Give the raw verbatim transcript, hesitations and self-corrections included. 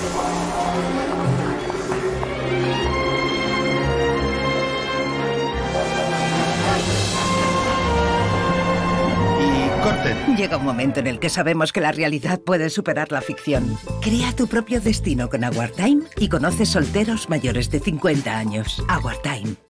Corte. Llega un momento en el que sabemos que la realidad puede superar la ficción. Crea tu propio destino con Our Time y conoce solteros mayores de cincuenta años. Our Time.